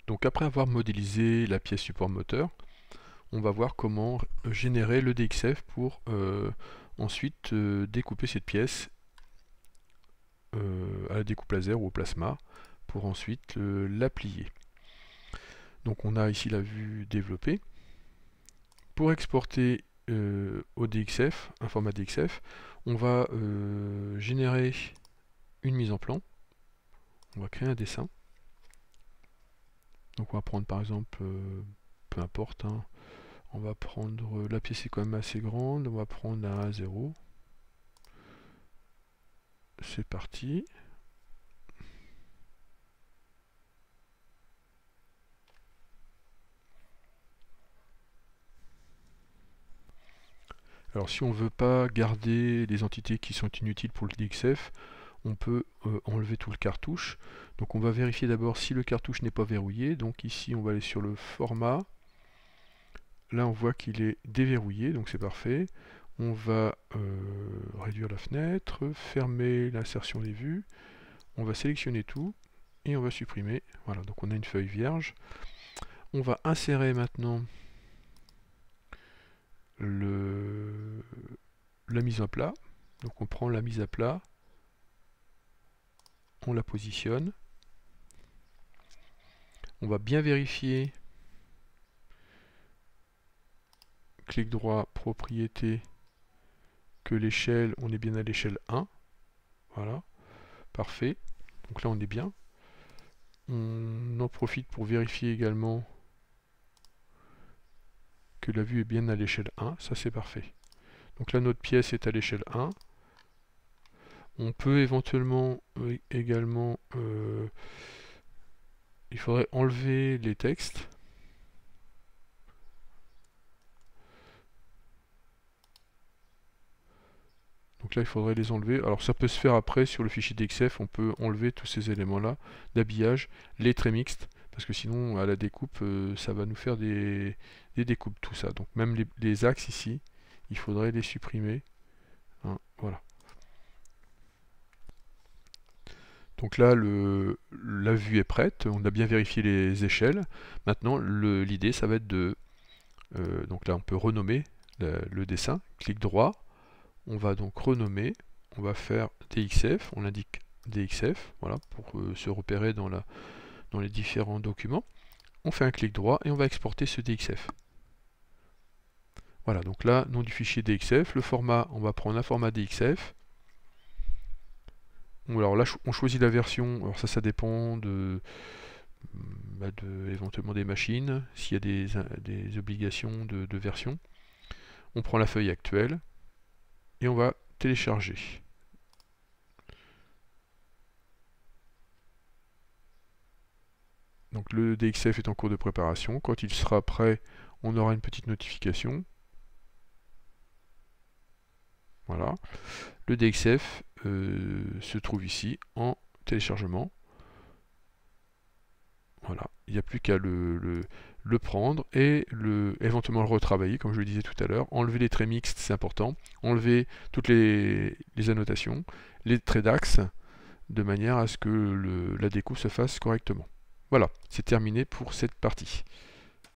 Donc après avoir modélisé la pièce support moteur, on va voir comment générer le DXF pour ensuite découper cette pièce à la découpe laser ou au plasma pour ensuite la plier. Donc on a ici la vue développée. Pour exporter au DXF, un format DXF, on va générer une mise en plan. On va créer un dessin. Donc on va prendre par exemple, peu importe, hein, on va prendre, la pièce est quand même assez grande, on va prendre un A0. C'est parti. Alors si on ne veut pas garder les entités qui sont inutiles pour le DXF, on peut enlever tout le cartouche. Donc on va vérifier d'abord si le cartouche n'est pas verrouillé. Donc ici on va aller sur le format. Là on voit qu'il est déverrouillé, donc c'est parfait. On va réduire la fenêtre, fermer l'insertion des vues. On va sélectionner tout et on va supprimer. Voilà, donc on a une feuille vierge. On va insérer maintenant la mise à plat. Donc on prend la mise à plat, on la positionne. On va bien vérifier. Clic droit, propriété, que l'échelle, on est bien à l'échelle 1. Voilà, parfait. Donc là on est bien. On en profite pour vérifier également que la vue est bien à l'échelle 1. Ça c'est parfait. Donc là notre pièce est à l'échelle 1. On peut éventuellement également, il faudrait enlever les textes. Donc là il faudrait les enlever. Alors ça peut se faire après sur le fichier DXF, on peut enlever tous ces éléments là d'habillage, les traits mixtes, parce que sinon à la découpe ça va nous faire des découpes tout ça. Donc même les axes ici, il faudrait les supprimer. Hein, voilà. Donc là, la vue est prête, on a bien vérifié les échelles. Maintenant, l'idée, ça va être de... donc là, on peut renommer le dessin. Clic droit, on va donc renommer, on va faire DXF, on indique DXF, voilà, pour se repérer dans les différents documents. On fait un clic droit et on va exporter ce DXF. Voilà, donc là, nom du fichier DXF, le format, on va prendre un format DXF. Alors là, on choisit la version, alors ça dépend éventuellement des machines, s'il y a des obligations de version. On prend la feuille actuelle et on va télécharger. Donc le DXF est en cours de préparation. Quand il sera prêt, on aura une petite notification. Voilà. Le DXF se trouve ici en téléchargement. Voilà. Il n'y a plus qu'à le prendre et éventuellement le retravailler, comme je le disais tout à l'heure. Enlever les traits mixtes, c'est important. Enlever toutes les annotations, les traits d'axe, de manière à ce que la découpe se fasse correctement. Voilà, c'est terminé pour cette partie.